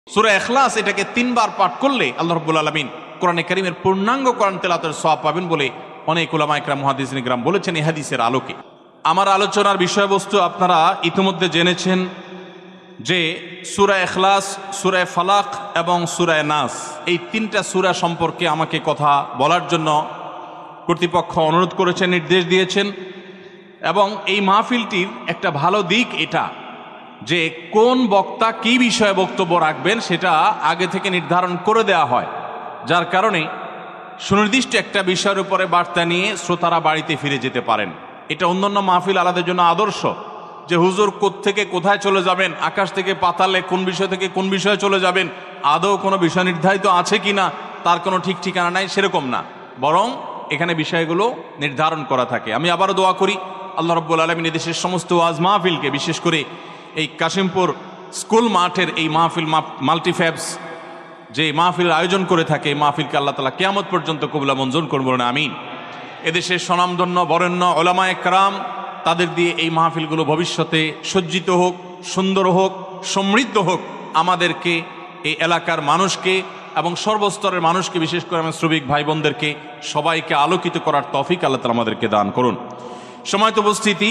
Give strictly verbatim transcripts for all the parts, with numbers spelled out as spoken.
সূরা ইখলাস এটাকে তিনবার পাঠ করলে আল্লাহ রাব্বুল আলামিন কোরআনে কারীমের পূর্ণাঙ্গ কোরআন তেলাওয়াতের সওয়াব পাবেন বলে অনেক উলামা ইকরাম মুহাদ্দিসিন ইকরাম বলেছেন এই হাদিসের আলোকে। আমার আলোচনার বিষয়বস্তু আপনারা ইতিমধ্যে জেনেছেন যে সূরা ইখলাস, সূরা ফালাক এবং সূরা নাস এই তিনটা সূরা সম্পর্কে আমাকে কথা বলার জন্য কর্তৃপক্ষ অনুরোধ করেছেন, নির্দেশ দিয়েছেন। এবং এই মাহফিলটির একটা ভালো দিক এটা যে কোন বক্তা কী বিষয়ে বক্তব্য রাখবেন সেটা আগে থেকে নির্ধারণ করে দেওয়া হয়, যার কারণে সুনির্দিষ্ট একটা বিষয়ের উপরে বার্তা নিয়ে শ্রোতারা বাড়িতে ফিরে যেতে পারেন। এটা অন্যান্য মাহফিল আলাদের জন্য আদর্শ যে হুজুর কোত্থেকে কোথায় চলে যাবেন, আকাশ থেকে পাতালে কোন বিষয় থেকে কোন বিষয়ে চলে যাবেন, আদৌ কোনো বিষয় নির্ধারিত আছে কি না তার কোনো ঠিক ঠিকানা নাই, সেরকম না, বরং এখানে বিষয়গুলো নির্ধারণ করা থাকে। আমি আবারও দোয়া করি আল্লাহ রাব্বুল আলামিন দেশের সমস্ত ওয়াজ মাহফিলকে, বিশেষ করে এই কাশিমপুর স্কুল মাঠের এই মাহফিল মাল্টিফ্যাবস যে মাহফিল আয়োজন করে থাকে, এই মাহফিলকে আল্লাহ তাআলা কিয়ামত পর্যন্ত কবুল মঞ্জুর করবেন না, আমিন। এদেশের স্বনামধন্য বরেণ্য উলামায়ে কেরাম তাদের দিয়ে এই মাহফিলগুলো ভবিষ্যতে সজ্জিত হোক, সুন্দর হোক, সমৃদ্ধ হোক, আমাদেরকে, এই এলাকার মানুষকে এবং সর্বস্তরের মানুষকে, বিশেষ করে আমার শ্রমিক ভাই বোনদেরকে সবাইকে আলোকিত করার তৌফিক আল্লাহ তাআলা আমাদেরকে দান করুন। সময়ত উপস্থিতি,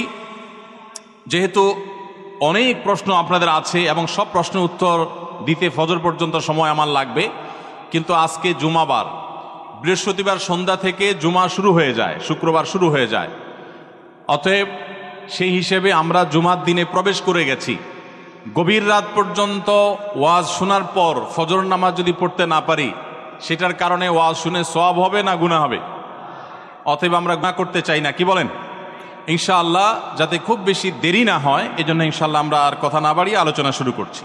যেহেতু অনেক প্রশ্ন আপনাদের আছে এবং সব প্রশ্নের উত্তর দিতে ফজর পর্যন্ত সময় আমার লাগবে, কিন্তু আজকে জুমাবার, বৃহস্পতিবার সন্ধ্যা থেকে জুমা শুরু হয়ে যায়, শুক্রবার শুরু হয়ে যায়, অতএব সেই হিসেবে আমরা জুমার দিনে প্রবেশ করে গেছি। গভীর রাত পর্যন্ত ওয়াজ শোনার পর ফজর নামাজ যদি পড়তে না পারি সেটার কারণে ওয়াজ শুনে সওয়াব হবে না গুনাহ হবে? অতএব আমরা গুনাহ করতে চাই না, কি বলেন? ইনশাআল্লাহ যাতে খুব বেশি দেরি না হয় এজন্য ইনশাআল্লাহ আমরা আর কথা না বাড়িয়ে আলোচনা শুরু করছি।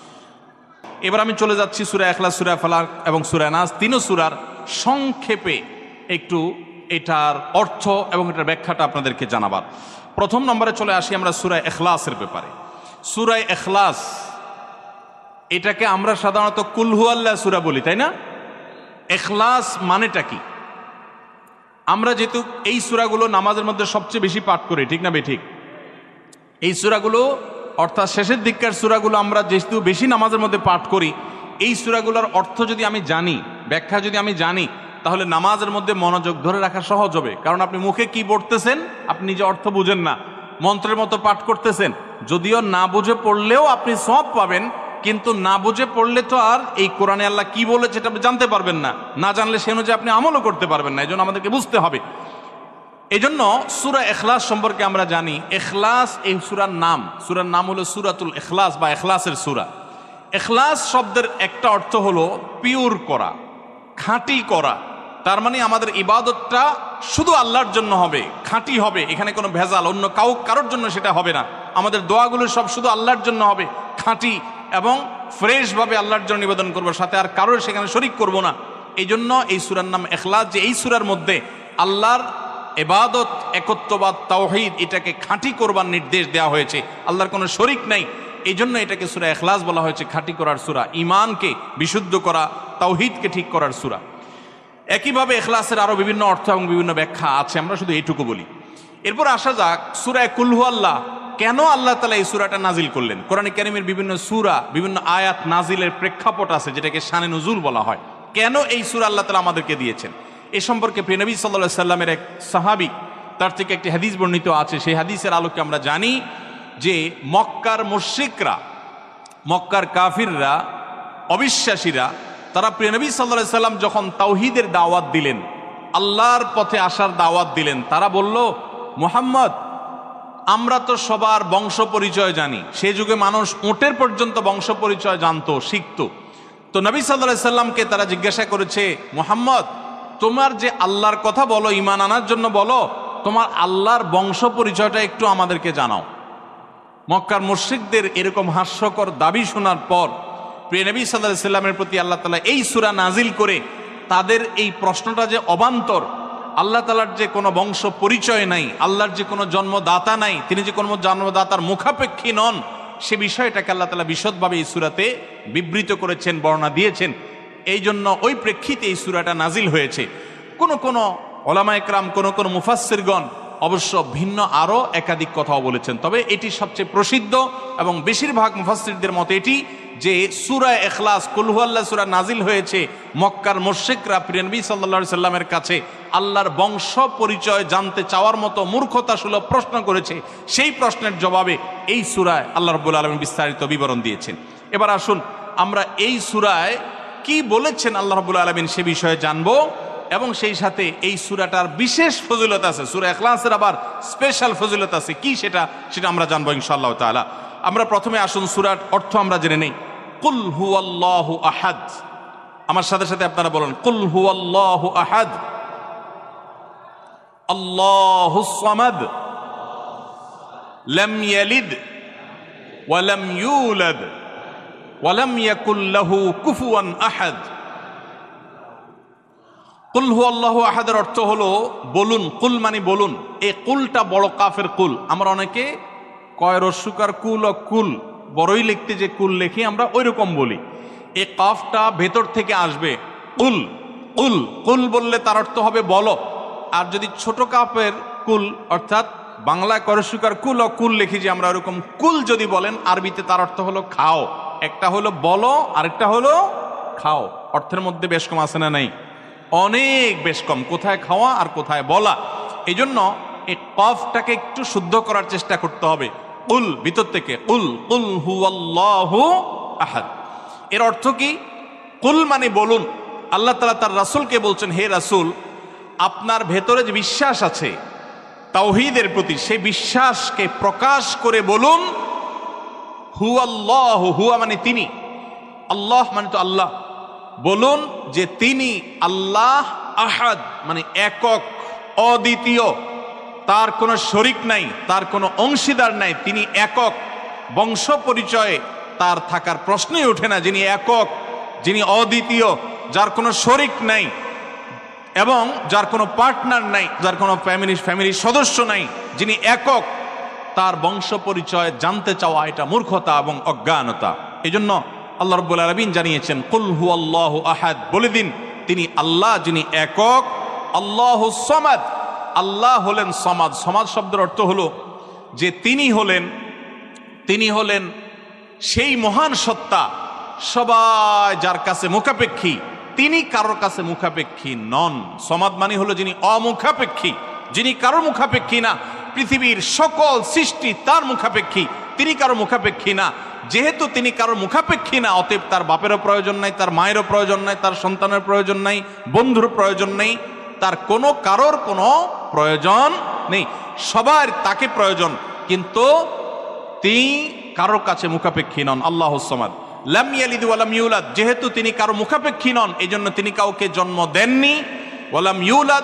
এবার আমি চলে যাচ্ছি সূরা ইখলাস, সূরা ফালাক এবং সূরা নাস, তিনও সূরার সংক্ষেপে একটু এটার অর্থ এবং এটার ব্যাখ্যাটা আপনাদেরকে জানাবার। প্রথম নম্বরে চলে আসি আমরা সূরা ইখলাসের ব্যাপারে। সূরা ইখলাস এটাকে আমরা সাধারণত কুল হুয়াল্লাহ সূরা বলি, তাই না? ইখলাস মানেটা কি? আমরা যেহেতু এই সূরাগুলো নামাজের মধ্যে সবচেয়ে বেশি পাঠ করি, ঠিক না বেঠিক? এই সূরাগুলো অর্থাৎ শেষের দিককার সূরাগুলো আমরা যেহেতু বেশি নামাজের মধ্যে পাঠ করি, এই সূরাগুলোর অর্থ যদি আমি জানি, ব্যাখ্যা যদি আমি জানি, তাহলে নামাজের মধ্যে মনোযোগ ধরে রাখা সহজ হবে। কারণ আপনি মুখে কি পড়তেছেন আপনি নিজে অর্থ বুঝেন না, মন্ত্রের মতো পাঠ করতেছেন, যদিও না বুঝে পড়লেও আপনি সওয়াব পাবেন, কিন্তু না বুঝে পড়লে তো আর এই কোরআনে আল্লাহ কি বলেছে এটা আপনি জানতে পারবেন না, না জানলে সে অনুযায়ী আপনি আমলও করতে পারবেন না। এই জন্য আমাদেরকে বুঝতে হবে। এই জন্য সূরা ইখলাস সম্পর্কে আমরা জানি, ইখলাস এই সূরার নাম, সূরার নাম হলো সূরাতুল ইখলাস বা ইখলাসের সূরা। ইখলাস শব্দের একটা অর্থ হলো পিওর করা, খাঁটি করা। তার মানে আমাদের ইবাদতটা শুধু আল্লাহর জন্য হবে, খাঁটি হবে, এখানে কোনো ভেজাল অন্য কাউ কারোর জন্য সেটা হবে না। আমাদের দোয়াগুলো সব শুধু আল্লাহর জন্য হবে, খাঁটি এবং ফ্রেশভাবে আল্লাহর জন্য নিবেদন করবো, সাথে আর কারোর সেখানে শরিক করব না। এই জন্য এই সূরার নাম ইখলাস, যে এই সূরার মধ্যে আল্লাহর ইবাদত, একত্ববাদ, তাওহীদ এটাকে খাঁটি করবার নির্দেশ দেওয়া হয়েছে, আল্লাহর কোনো শরিক নাই। এই জন্য এটাকে সূরা ইখলাস বলা হয়েছে, খাঁটি করার সূরা, ঈমানকে বিশুদ্ধ করা, তাওহীদকে ঠিক করার সূরা। একইভাবে ইখলাসের আরো বিভিন্ন অর্থ এবং বিভিন্ন ব্যাখ্যা আছে, আমরা শুধু এইটুকু বলি। এরপর আসা যাক সূরা কুল হুয়াল্লাহ। কেন আল্লাহ তাআলা এই সূরাটা নাজিল করলেন? কোরআনে কারীমের বিভিন্ন সূরা, বিভিন্ন আয়াত নাজিলের প্রেক্ষাপট আছে, যেটাকে শানে নুজুল বলা হয়। কেন এই সূরা আল্লাহ তাআলা আমাদেরকে দিয়েছেন এ সম্পর্কে প্রিয় নবী সাল্লাল্লাহু আলাইহি সাল্লামের এক সাহাবী, তার থেকে একটি হাদিস বর্ণিত আছে। সেই হাদিসের আলোকে আমরা জানি যে মক্কার মুশরিকরা, মক্কার কাফিররা, অবিশ্বাসীরা, তারা প্রিয় নবী সাল্লাল্লাহু আলাইহি সাল্লাম যখন তাওহীদের দাওয়াত দিলেন, আল্লাহর পথে আসার দাওয়াত দিলেন, তারা বলল, মুহাম্মদ আমরা তো সবার বংশ পরিচয় জানি। সেই যুগে মানুষ উটের পর্যন্ত বংশ পরিচয় জানতো, শিখত। তো নবী সাল্লাল্লাহু আলাইহি সাল্লামকে তারা জিজ্ঞাসা করেছে, মুহাম্মদ তোমার যে আল্লাহর কথা বলো, ঈমান আনার জন্য বলো, তোমার আল্লাহর বংশ পরিচয়টা একটু আমাদেরকে জানাও। মক্কার মুশরিকদের এরকম হাস্যকর দাবি শোনার পর প্রিয় নবী সাল্লাল্লাহু আলাইহি সাল্লামের প্রতি আল্লাহ তাআলা এই সূরা নাজিল করে তাদের এই প্রশ্নটা যে অবান্তর, আল্লাহ তাআলার যে কোনো বংশ পরিচয় নাই, আল্লাহর যে কোনো জন্মদাতা নাই, তিনি যে কোনো জন্মদাতার মুখাপেক্ষী নন, সে বিষয়টাকে আল্লাহ তাআলা বিশদভাবে এই সূরাতে বিবৃত করেছেন, বর্ণনা দিয়েছেন। এই জন্য ওই প্রেক্ষিতে এই সূরাটা নাজিল হয়েছে। কোন কোন উলামায়ে কেরাম, কোন কোন মুফাসসিরগণ অবশ্য ভিন্ন আরও একাধিক কথাও বলেছেন, তবে এটি সবচেয়ে প্রসিদ্ধ এবং বেশিরভাগ মুফাসসিরদের মতে এটি যে সূরা ইখলাস কুল হুয়াল্লাহ সূরা নাজিল হয়েছে মক্কার মুশরিকরা প্রিয় নবী সাল্লাল্লাহু আলাইহি সাল্লামের কাছে আল্লাহর বংশ পরিচয় জানতে চাওয়ার মতো মূর্খতাসুলভ প্রশ্ন করেছে, সেই প্রশ্নের জবাবে এই সূরায় আল্লাহ রাব্বুল আলামিন বিস্তারিত বিবরণ দিয়েছেন। এবার আসুন আমরা এই সূরায় কি বলেছেন আল্লাহ রাব্বুল আলামিন সে বিষয়ে জানবো, এবং সেই সাথে এই সূরাটার বিশেষ ফজিলত আছে, সূরা ইখলাসের আবার স্পেশাল ফজিলত আছে কি সেটা সেটা আমরা জানবো ইনশাআল্লাহ তাআলা। আমরা প্রথমে আসুন সূরার অর্থ আমরা জেনে নেই। কুল হুয়াল্লাহু আহাদ, আমার সাথে সাথে আপনারা বলুন কুল হুয়াল্লাহু আহাদ আল্লাহুস সামাদ লাম ইয়ালিদ ওয়া লাম ইউলাদ ওয়া লাম ইয়াকুল লাহু কুফুয়ান আহাদ। কুল হুয়াল্লাহু আহাদের অর্থ হলো বলুন, কুল মানে বলুন। এই কুলটা বড় কাফের কুল, আমরা অনেকে কয় রস্যকার কুল ও কুল বড়ই লিখতে যে কুল লিখি আমরা ওই রকম বলি। এই কাফটা ভেতর থেকে আসবে কুল, কুল কুল বললে তার অর্থ হবে বলো। আর যদি ছোট কাফের কুল অর্থাৎ বাংলায় করস্যকার কুল ও কুল লিখি যে আমরা ওরকম কুল যদি বলেন আরবিতে তার অর্থ হলো খাও। একটা হলো বলো আরেকটা হলো খাও, অর্থের মধ্যে বেশ কম আছে না নাই? অনেক বেশ কম, কোথায় খাওয়া আর কোথায় বলা। এই জন্য এই কফটাকে একটু শুদ্ধ করার চেষ্টা করতে হবে। কুল ভিতর থেকে কুল, কুল হুয়াল্লাহু আহাদ। এর অর্থ কি? কুল মানে বলুন। আল্লাহ তাআলা তার রাসূলকে বলছেন, হে রাসূল আপনার ভেতরে যে বিশ্বাস আছে তাওহীদের প্রতি, সেই বিশ্বাসকে প্রকাশ করে বলুন হুয়াল্লাহু, হুয়া মানে তিনি, আল্লাহ মানে তো আল্লাহ, বলুন যে তিনি আল্লাহ, আহাদ মানে একক অদ্বিতীয়, তার কোনো শরিক নাই, তার কোনো অংশীদার নাই, তিনি একক, বংশ পরিচয়ে তার থাকার প্রশ্নই ওঠে না। যিনি একক, যিনি অদ্বিতীয়, যার কোনো শরিক নাই এবং যার কোনো পার্টনার নাই, যার কোনো ফ্যামিলি ফ্যামিলির সদস্য নাই, যিনি একক, তার বংশ পরিচয় জানতে চাওয়া এটা মূর্খতা এবং অজ্ঞানতা। এই জন্য আল্লাহ রাব্বুল আলামিন জানিয়েছেন কুল হুয়াল্লাহু আহাদ, বলে দিন তিনি আল্লাহ যিনি একক, আল্লাহুস সামাদ, আল্লাহ হলেন সমাদ। সমাদ শব্দের অর্থ হলো যে তিনি হলেন তিনি হলেন সেই মহান সত্তা সবাই যার কাছে মুখাপেক্ষী, তিনি কারোর কাছে মুখাপেক্ষী নন। সমাদ মানে হলো যিনি অমুখাপেক্ষী, যিনি কারোর মুখাপেক্ষী না। পৃথিবীর সকল সৃষ্টি তার মুখাপেক্ষী, তিনি কারো মুখাপেক্ষী না। যেহেতু তিনি কারোর মুখাপেক্ষী না, অতএব তার বাপেরও প্রয়োজন নাই, তার মায়েরও প্রয়োজন নাই, তার সন্তানের প্রয়োজন নাই, বন্ধুর প্রয়োজন নেই, তার কোনো কারোর কোনো প্রয়োজন নেই, সবার তাকে প্রয়োজন, কিন্তু তিনি কারোর কাছে মুখাপেক্ষী নন। আল্লাহুস সামাদ লাম ইয়ালিদ ওয়া লাম ইউলাদ, যেহেতু তিনি কারো মুখাপেক্ষী নন এই জন্য তিনি কাউকে জন্ম দেননি, ওয়া লাম ইউলাদ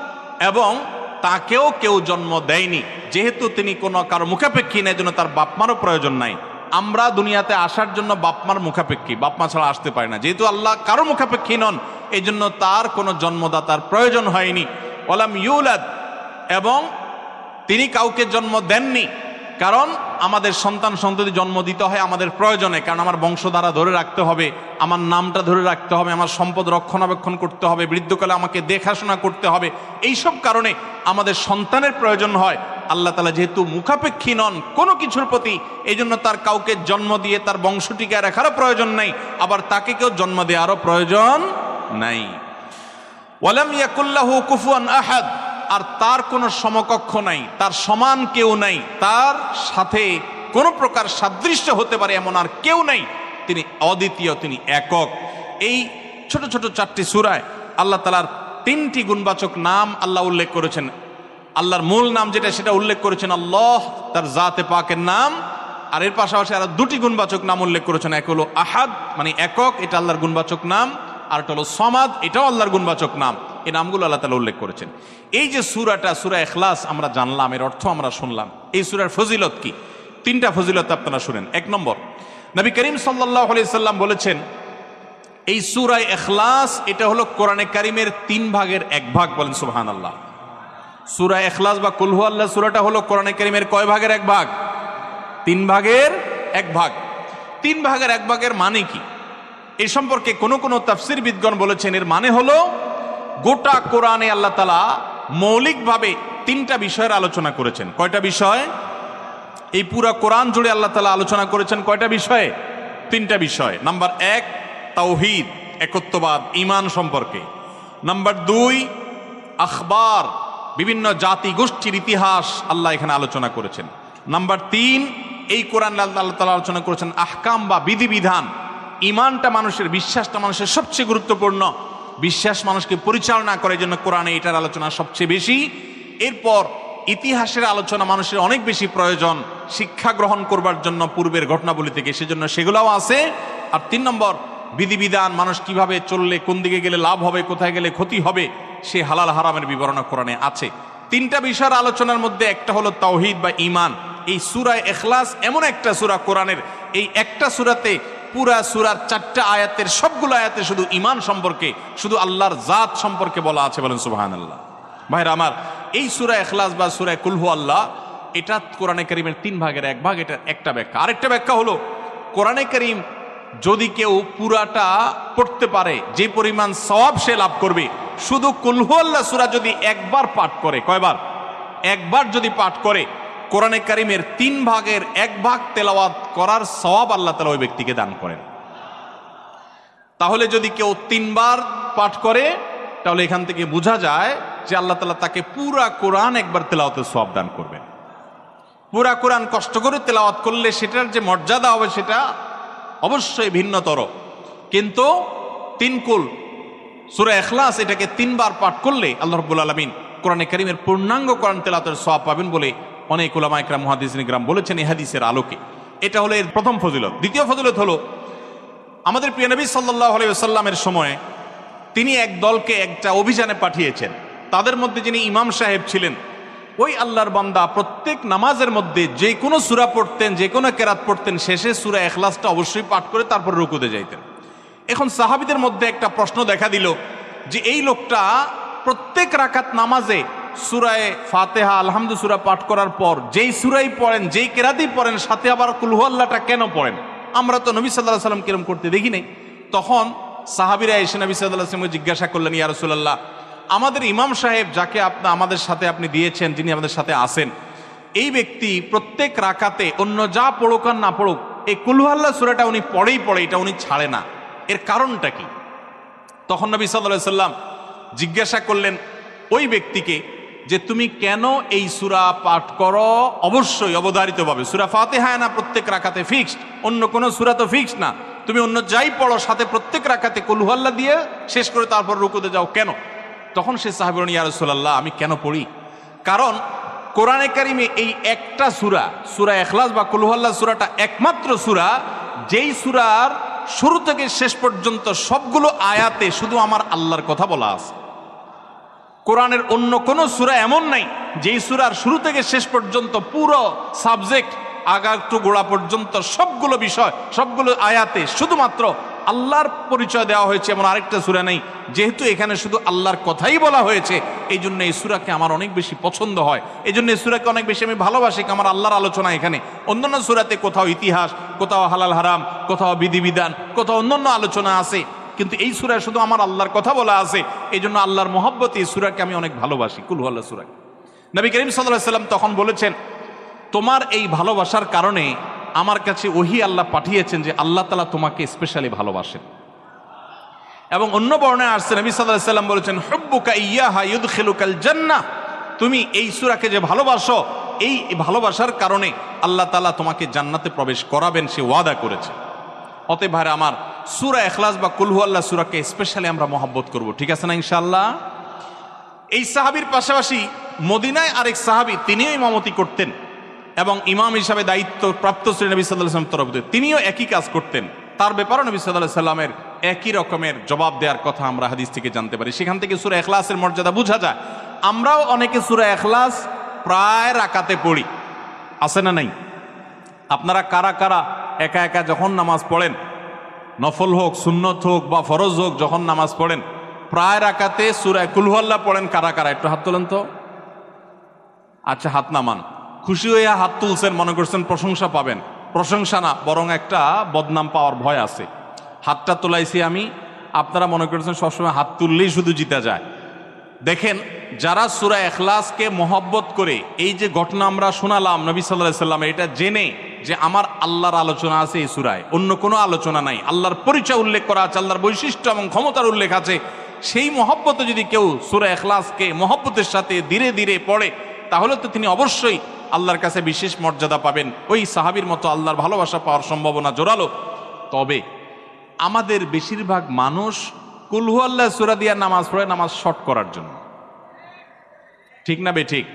এবং তাকেও কেউ জন্ম দেয়নি। যেহেতু তিনি কোনো কারো মুখাপেক্ষী না, এই জন্য তার বাপমারও প্রয়োজন নাই। আমরা দুনিয়াতে আসার জন্য বাপমার মুখাপেক্ষী, বাপমা ছাড়া আসতে পারে না। যেহেতু আল্লাহ কারো মুখাপেক্ষী নন এই জন্য তার কোনো জন্মদাতার প্রয়োজন হয়নি। ওয়া লাম ইউলাদ, এবং তিনি কাউকে জন্ম দেননি, কারণ আমাদের সন্তান সন্ততি জন্ম দিতে হয় আমাদের প্রয়োজনে, কারণ আমার বংশধারা ধরে রাখতে হবে, আমার নামটা ধরে রাখতে হবে, আমার সম্পদ রক্ষণাবেক্ষণ করতে হবে, বৃদ্ধকালে আমাকে দেখাশোনা করতে হবে। এইসব কারণে আমাদের সন্তানের প্রয়োজন হয়। আল্লাহ তাআলা যেহেতু মুখাপেক্ষী নন কোনো কিছুর প্রতি, এই জন্য তার কাউকে জন্ম দিয়ে তার বংশ টিকায় রাখারও প্রয়োজন নাই, আবার তাকে কেউ জন্ম দেওয়ারও প্রয়োজন নাই। ওয়ালাম ইয়াকুল লাহু কুফুয়ান আহাদ, আর তার কোনো সমকক্ষ নাই, তার সমান কেউ নাই, তার সাথে কোনো প্রকার সাদৃশ্য হতে পারে এমন আর কেউ নাই। তিনি অদ্বিতীয়, তিনি একক। এই ছোট ছোট চারটি সূরায় আল্লাহ তাআলার তিনটি গুণবাচক নাম আল্লাহ উল্লেখ করেছেন। আল্লাহর মূল নাম যেটা সেটা উল্লেখ করেছেন আল্লাহ, তার জাতে পাকের নাম, আর এর পাশাপাশি আরো দুটি গুণবাচক নাম উল্লেখ করেছেন। এক হলো আহাদ মানে একক, এটা আল্লাহর গুণবাচক নাম, আর একটা হলো সমাদ, এটাও আল্লাহর গুণবাচক নাম। এই নামগুলো আল্লাহ তাআলা উল্লেখ করেছেন। এই যে সূরাটা সূরা ইখলাস আমরা জানলাম, এর অর্থ আমরা শুনলাম, এই সূরার ফজিলত কি? তিনটা ফজিলত আপনারা শুনেন। এক নম্বর, নবী করিম সাল্লাল্লাহু আলাইহি সাল্লাম বলেছেন এই সূরা ইখলাস এটা হলো কোরআনে কারিমের তিন ভাগের এক ভাগ। বলেন সুবহানাল্লাহ। সূরা ইখলাস বা কুল হুয়াল্লাহ সূরাটা হলো কোরআনে কারিমের কয় ভাগের এক ভাগ? তিন ভাগের এক ভাগ। তিন ভাগের এক ভাগের মানে কি? এই সম্পর্কে কোন কোন তাফসীরবিদগণ বলেছেন এর মানে হলো গোটা কোরআনে আল্লাহ তাআলা মৌলিকভাবে তিনটা বিষয়ের আলোচনা করেছেন। কয়টা বিষয়? এই পুরা কোরআন জুড়ে আল্লাহ তাআলা আলোচনা করেছেন কয়টা বিষয়ে? তিনটা বিষয়। নাম্বার এক, তাওহীদ, একত্ববাদ, ঈমান সম্পর্কে। নাম্বার দুই, আখবার, বিভিন্ন জাতি গোষ্ঠীর ইতিহাস আল্লাহ এখানে আলোচনা করেছেন। নাম্বার তিন, এই কোরআন আল্লাহ তাআলা আলোচনা করেছেন আহকাম বা বিধিবিধান। ঈমানটা মানুষের, বিশ্বাসটা মানুষের সবচেয়ে গুরুত্বপূর্ণ। বিশ্বাস মানুষকে পরিচালনা করে, জন্য কোরআনে এটার আলোচনা সবচেয়ে বেশি। এরপর ইতিহাসের আলোচনা মানুষের অনেক বেশি প্রয়োজন শিক্ষা গ্রহণ করবার জন্য পূর্বের ঘটনাবলী থেকে, সেজন্য সেগুলোও আছে। আর তিন নম্বর, বিধিবিধান, মানুষ কিভাবে চললে কোন দিকে গেলে লাভ হবে, কোথায় গেলে ক্ষতি হবে, সে হালাল হারামের বিবরণ কোরআনে আছে। তিনটা বিষয়ের আলোচনার মধ্যে একটা হলো তাওহীদ বা ঈমান। এই সূরা ইখলাস এমন একটা সূরা কোরআনের, এই একটা সূরাতে পুরা সূরার চারটা আয়াতের সবগুলো আয়াতে শুধু ঈমান সম্পর্কে, শুধু আল্লাহর জাত সম্পর্কে বলা আছে। বলেন সুবহানাল্লাহ। ভাইরা আমার, এই সূরা ইখলাস বা সূরা কুল হু আল্লাহ, এটা কোরআনে কারীমের তিন ভাগের এক ভাগ। এটা একটা ব্যাখ্যা। আরেকটা ব্যাখ্যা হলো, কোরআনে কারীম যদি কেউ পুরাটা পড়তে পারে, যে পরিমাণ সওয়াব সে লাভ করবে। শুধু কুল হু আল্লাহ সূরা যদি একবার পাঠ করে, কয়বার? একবার যদি পাঠ করে, কোরআনে কারীমের তিন ভাগের এক ভাগ তেলাওয়াত করার সওয়াব আল্লাহ তাআলা ওই ব্যক্তিকে দান করেন। তাহলে যদি কেউ তিনবার পাঠ করে, তাহলে এখান থেকে বোঝা যায় যে আল্লাহ তাআলা তাকে পুরা কোরআন একবার তেলাওয়াতের সওয়াব দান করবেন। পুরা কোরআন কষ্ট করে তেলাওয়াত করলে সেটার যে মর্যাদা হবে সেটা অবশ্যই ভিন্নতর। কিন্তু তিন কুল সূরা ইখলাস এটাকে তিনবার পাঠ করলে আল্লাহ রাব্বুল আলামিন কোরআনে কারীমের পূর্ণাঙ্গ কোরআন তেলাওয়াতের সওয়াব পাবেন বলে অনেক উলামা ইকরাম, মুহাদ্দিসিন ইকরাম বলেছেন এই হাদিসের আলোকে। এটা হলো এর প্রথম ফজিলত। দ্বিতীয় ফজিলত হলো, আমাদের প্রিয় নবী সাল্লাল্লাহু আলাইহি ওয়াসাল্লামের সময়ে তিনি এক দলকে একটা অভিযানে পাঠিয়েছেন। তাদের মধ্যে যিনি ইমাম সাহেব ছিলেন, ওই আল্লাহর বান্দা প্রত্যেক নামাজের মধ্যে যে কোনো সূরা পড়তেন, যে কোনো কেরাত পড়তেন, শেষে সূরা ইখলাসটা অবশ্যই পাঠ করে তারপর রুকুতে যাইতেন। এখন সাহাবীদের মধ্যে একটা প্রশ্ন দেখা দিল যে এই লোকটা প্রত্যেক রাকাত নামাজে সূরায়ে ফাতিহা, আলহামদু সূরা পাঠ করার পর যেই সূরাই পড়েন, যেই কেরাতই পড়েন, সাথে আবার কুল হু আল্লাহটা কেন পড়েন? আমরা তো নবী সাল্লাল্লাহু আলাইহি ওয়াসাল্লাম কিরম করতে দেখি নাই। তখন সাহাবীরা এসে নবী সাল্লাল্লাহু আলাইহি ওয়াসাল্লামকে জিজ্ঞাসা করলেন, ইয়া রাসূলুল্লাহ, আমাদের ইমাম সাহেব যাকে আপনি আমাদের সাথে আপনি দিয়েছেন, যিনি আমাদের সাথে আসেন, এই ব্যক্তি প্রত্যেক রাকাতে অন্য যা পড়ুক আর না পড়ুক, এই কুল হু আল্লাহ সূরাটা উনি পড়েই পড়ে, এটা উনি ছাড়ে না, এর কারণটা কি? তখন নবী সাল্লাল্লাহু আলাইহি ওয়াসাল্লাম জিজ্ঞাসা করলেন ওই ব্যক্তিকে যে তুমি কেন এই সূরা পাঠ করো? অবশ্যই অবধারিতভাবে সূরা ফাতিহা না প্রত্যেক রাকাতে ফিক্সড, অন্য কোনো সূরা তো ফিক্সড না। তুমি অন্য যাই পড়ো সাথে প্রত্যেক রাকাতে কুল হু আল্লাহ দিয়ে শেষ করে তারপর রুকুতে যাও কেন? তখন সে সাহাবী বলেন, ইয়া রাসূলুল্লাহ, আমি কেন পড়ি? কারণ কোরআনে কারীমে এই একটা সূরা, সূরা ইখলাস বা কুল হু আল্লাহ সূরাটা একমাত্র সূরা, যেই সূরার শুরু থেকে শেষ পর্যন্ত সবগুলো আয়াতে শুধু আমার আল্লাহর কথা বলা আছে। কোরআনের অন্য কোনো সূরা এমন নাই যেই সূরার শুরু থেকে শেষ পর্যন্ত পুরো সাবজেক্ট আগা টু গোড়া পর্যন্ত সবগুলো বিষয়, সবগুলো আয়াতে শুধুমাত্র আল্লাহর পরিচয় দেওয়া হয়েছে, এমন আরেকটা সূরা নেই। যেহেতু এখানে শুধু আল্লাহর কথাই বলা হয়েছে, এই জন্য এই সূরাকে আমার অনেক বেশি পছন্দ হয়, এই জন্য এই সূরাকে অনেক বেশি আমি ভালোবাসি। আমার আল্লাহর আলোচনা এখানে। অন্যান্য সূরাতে কোথাও ইতিহাস, কোথাও হালাল হারাম, কোথাও বিধিবিধান, কোথাও অন্যান্য আলোচনা আছে, কিন্তু এই সূরায় শুধু আমার আল্লাহর কথা বলা আছে। এই জন্য আল্লাহর মহব্বতে এই সূরাকে আমি অনেক ভালোবাসি, কুল হু আল্লাহ সূরাকে। নবী করিম সাল্লাল্লাহু আলাইহি ওয়াসাল্লাম তখন বলেছেন, তোমার এই ভালোবাসার কারণে আমার কাছে ওহী আল্লাহ পাঠিয়েছেন যে আল্লাহ তাআলা তোমাকে স্পেশালি ভালোবাসেন। এবং অন্য বর্ণনায় আসছে নবী সাল্লাল্লাহু আলাইহি ওয়াসাল্লাম বলেছেন, হুব্বুকা ইয়্যাহা ইউদখিলুকাল জান্নাহ, তুমি এই সূরাকে যে ভালোবাসো, এই ভালোবাসার কারণে আল্লাহ তাআলা তোমাকে জান্নাতে প্রবেশ করাবেন, সে ওয়াদা করেছে। অতএব ভাইরা আমার, সূরা ইখলাস বা কুল হু আল্লাহ সূরাকে স্পেশালি আমরা মহব্বত করব, ঠিক আছে না ইনশাআল্লাহ? এই সাহাবীর পাশাপাশি মদিনায় আরেক সাহাবী, তিনিও ইমামতি করতেন এবং ইমাম হিসাবে দায়িত্ব প্রাপ্ত ছিলেন নবী সাল্লাল্লাহু আলাইহি ওয়াসাল্লাম তরফ থেকে, তিনিও একই কাজ করতেন। তার ব্যাপারে নবী সাল্লাল্লাহু আলাইহি ওয়াসাল্লামের একই রকমের জবাব দেওয়ার কথা আমরা হাদিস থেকে জানতে পারি। সেখান থেকে সূরা ইখলাসের মর্যাদা বোঝা যায়। আমরাও অনেকে সূরা ইখলাস প্রায় রাকাতে পড়ি, আছে না নাই? আপনারা কারা কারা একা একা যখন নামাজ পড়েন, নফল হোক, সুন্নত হোক বা ফরজ হোক, যখন নামাজ পড়েন প্রায় রাকাতে সূরা কুল হু আল্লাহ পড়েন? কারা কারা একটু হাত তোলেন তো। আচ্ছা, হাত নামান। খুশি হয়ে হাত তুলছেন, মনে করছেন প্রশংসা পাবেন। প্রশংসা না, বরং একটা বদনাম পাওয়ার ভয় আছে। হাতটা তোলাইছি আমি, আপনারা মনে করছেন সবসময় হাত তুললেই শুধু জিতা যায়। দেখেন, যারা সূরা ইখলাসকে মহব্বত করে, এই যে ঘটনা আমরা শোনালাম নবী সাল্লাল্লাহু আলাইহি ওয়াসাল্লাম, এটা জেনে যে আমার আল্লাহর আলোচনা আছে এই সূরায়, অন্য কোনো আলোচনা নাই, আল্লাহর পরিচয় উল্লেখ করা আছে, আল্লাহর বৈশিষ্ট্য এবং ক্ষমতার উল্লেখ আছে, সেই মহব্বতে যদি কেউ সূরা ইখলাসকে মহব্বতের সাথে ধীরে ধীরে পড়ে, তাহলে তো তিনি অবশ্যই আল্লাহর কাছে বিশেষ মর্যাদা পাবেন, ওই সাহাবীর মতো আল্লাহর ভালোবাসা পাওয়ার সম্ভাবনা জোরালো। তবে আমাদের বেশিরভাগ মানুষ কুল হু আল্লাহ সূরা দিয়া নামাজ পড়ে নামাজ শর্ট করার জন্য, ঠিক না বে ঠিক?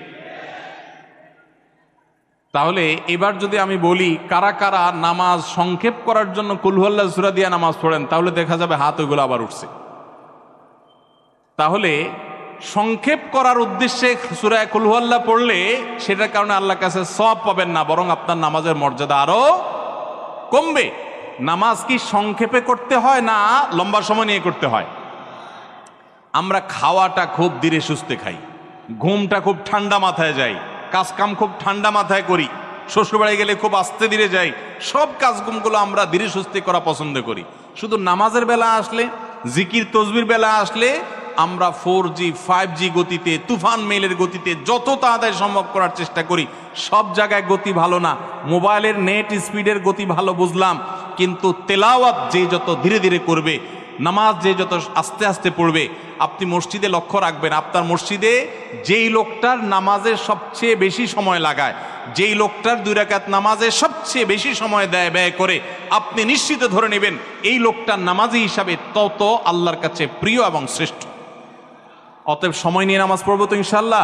তাহলে এবার যদি আমি বলি কারা কারা নামাজ সংক্ষেপ করার জন্য কুল হু আল্লাহ সূরা দিয়া নামাজ পড়েন, তাহলে দেখা যাবে হাত ওইগুলো আবার উঠছে। তাহলে সংক্ষেপ করার উদ্দেশ্যে সূরা কুল হু আল্লাহ পড়লে সেটার কারণে আল্লাহর কাছে সওয়াব পাবেন না, বরং আপনার নামাজের মর্যাদা আরো কমবে। নামাজ কি সংক্ষেপে করতে হয় না লম্বা সময় নিয়ে করতে হয়? আমরা খাওয়াটা খুব ধীরে সুস্থে খাই, ঘুমটা খুব ঠান্ডা মাথায় যায়, কাজকাম খুব ঠান্ডা মাথায় করি, শ্বশুরবাড়ি গেলে খুব আস্তে ধীরে যাই, সব কাজগুলো আমরা ধীরে সুস্থে করা পছন্দ করি। শুধু নামাজের বেলা আসলে, জিকির তসবির বেলা আসলে আমরা ফোর জি ফাইভ জি গতিতে, তুফান মেলের গতিতে যত তাড়াতাড়ি সম্ভব করার চেষ্টা করি। সব জায়গায় গতি ভালো না, মোবাইলের নেট স্পিডের গতি ভালো বুঝলাম, কিন্তু তেলাওয়াত যে যত ধীরে ধীরে করবে, নামাজ যে যত আস্তে আস্তে পড়বে, আপনি মসজিদে লক্ষ্য রাখবেন, আপনার মসজিদে যেই লোকটার নামাজে সবচেয়ে বেশি সময় লাগায়, যেই লোকটার দুই রাকাত নামাজে সবচেয়ে বেশি সময় দেয় ব্যয় করে, আপনি নিশ্চিত ধরে নেবেন এই লোকটার নামাজি হিসাবে তত আল্লাহর কাছে প্রিয় এবং শ্রেষ্ঠ। অতএব সময় নিয়ে নামাজ পড়বো তো ইনশাল্লাহ।